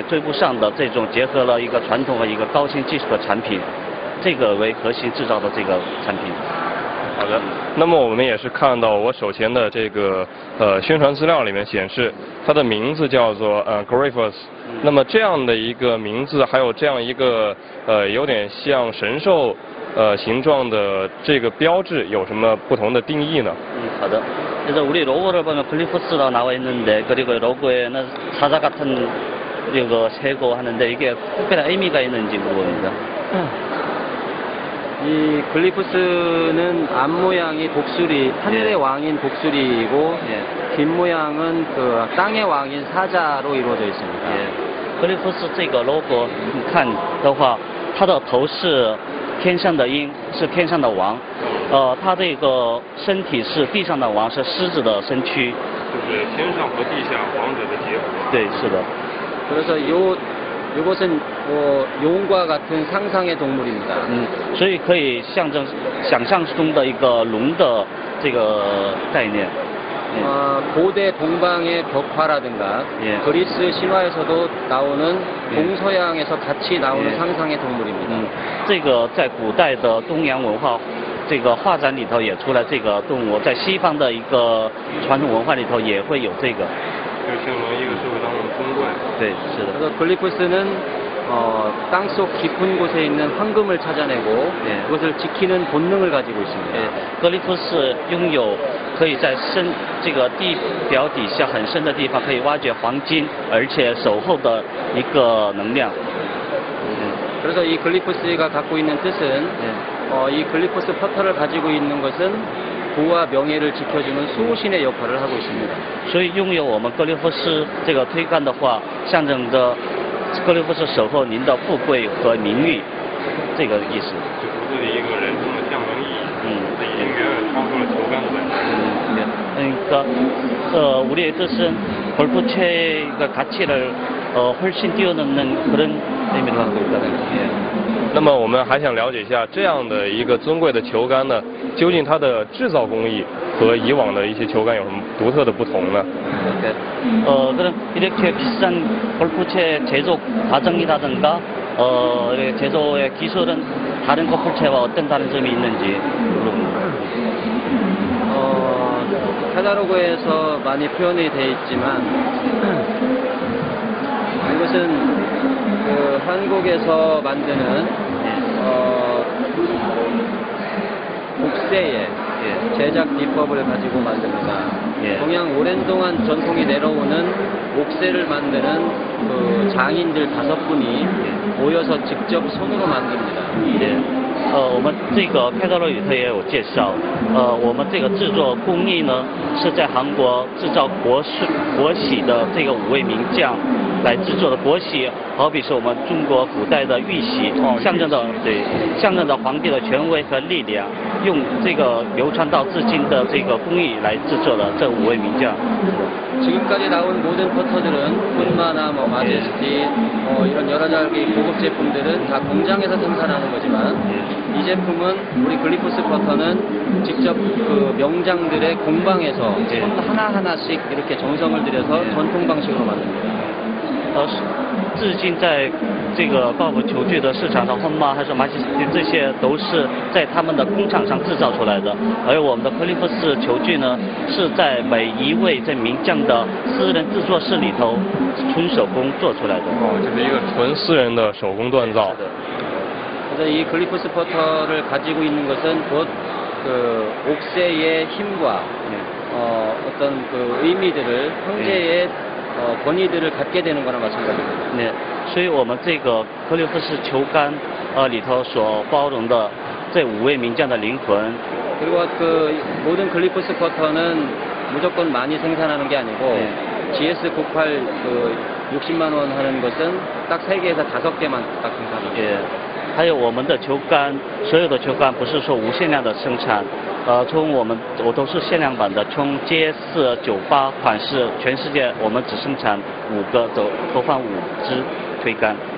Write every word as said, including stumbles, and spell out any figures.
远追不上的这种结合了一个传统和一个高新技术的产品，这个为核心制造的这个产品。 好的，那么我们也是看到我手前的这个呃宣传资料里面显示，它的名字叫做呃 Gryphos。那么这样的一个名字，还有这样一个呃有点像神兽呃形状的这个标志，有什么不同的定义呢？ 嗯，好的。 그래서 우리 로고를 보면 글리포스가 나와 있는데 그리고 로고에는 사자 같은 이거 새고 하는데 이게 특별한 의미가 있는지 물어봅니다. 이 글리포스는 앞 모양이 독수리, 하늘의 예. 왕인 독수리이고 예. 뒷 모양은 그 땅의 왕인 사자로 이루어져 있습니다. 예. 글리포스 这个 logo 你看的话，它的头是天上的鹰，是天上的王。 呃，它这个身体是地上的王，是狮子的身躯。 就是天上和地下王者的结合。 对，是的。 그래서 요 요것은 뭐 용과 같은 상상의 동물입니다. 嗯，所以可以象征想象中的一个龙的这个概念。 어, 고대 동방의 벽화라든가 예. 그리스 신화에서도 나오는 예. 동서양에서 같이 나오는 예. 상상의 동물입니다. 嗯，这个在古代的东洋文化这个画展里头也出来这个动物，在西方的一个传统文化里头也会有这个。 就相当于一个社会当中的尊贵。 对，是的。 그래서 글리포스는 어, 땅속 깊은 곳에 있는 황금을 찾아내고 예. 그것을 지키는 본능을 가지고 있습니다. 呃，格里夫斯拥有可以在深这个地表底下很深的地方可以挖掘黄金，而且守候的一个能量。 그래서 이 글리포스가 갖고 있는 뜻은 예. 어, 이 글리포스 퍼터를 가지고 있는 것은 부와 명예를 지켜주는 수호신의 역할을 하고 있습니다. 所以拥有我们格里夫斯这个推杆的话，象征着格里夫斯守候您的富贵和名誉，这个意思。 就独自的一个人生的象征意义。 嗯， 这已经远远超出了球杆的本质。 음, 네. 그러니까 어, 우리의 뜻은 골프채의 가치를 어, 훨씬 뛰어넘는 그런 의미를 갖고 있다는 거예요. 那么我们还想了解一下这样的一个尊贵的球杆呢，究竟它的制造工艺和以往的一些球杆有什么独特的不同呢？ 이렇게, 어, 그럼 이렇게 비싼 골프채 제조 과정이라든가 어, 이렇게 제조의 기술은 다른 골프채와 어떤 다른 점이 있는지 물어봅니다. 어, 카탈로그에서 많이 표현이 되어 있지만 이것은 그 한국에서 만드는 어, 옥새의 제작 기법을 가지고 만듭니다. 예. 동양 오랜 동안 전통이 내려오는 옥새를 만드는 그 장인들 다섯 분이 모여서 직접 손으로 만듭니다. 예. 呃，我们这个开头里头也有介绍，呃，我们这个制作工艺呢是在韩国制造国式国玺的这个五位名将来制作的国玺，好比是我们中国古代的玉玺，象征着对象征着皇帝的权威和力量，用这个流传到至今的这个工艺来制作的这五位名将。 지금까지 나온 모든 퍼터들은 폰마나 뭐 마제스티 뭐 이런 여러 가지 고급 제품들은 다 공장에서 생산하는 거지만 이 제품은 우리 글리포스 퍼터는 직접 그 명장들의 공방에서 하나 하나씩 이렇게 정성을 들여서 전통 방식으로 만듭니다. 呃，至今在这个高尔夫球具的市场上，亨马还是马西斯蒂，这些都是在他们的工厂上制造出来的。而我们的克利夫斯球具呢，是在每一位这名将的私人制作室里头纯手工做出来的。 哦，这是一个纯私人的手工锻造。 그래서 이 글리포스 퍼터를 가지고 있는 것은 곧 그 옥새의 힘과 어, 어떤 그 의미들을 황제의 어, 권위들을 갖게 되는 거나 마찬가지입니다. 对，所以我们这个克利夫斯球杆呃里头所包容的这五位名将的灵魂。 그리고 그 모든 글리포스 퍼터는 무조건 많이 생산하는 게 아니고 네. 지에스 구십팔 그 육십만 원 하는 것은 딱 세 개에서 다섯 개만 딱 생산합니다. 也还有我们的球杆，所有的球杆不是说无限量的生产，呃，从我们我都是限量版的，从 J 四九八款式，全世界我们只生产五个，走投放五支推杆。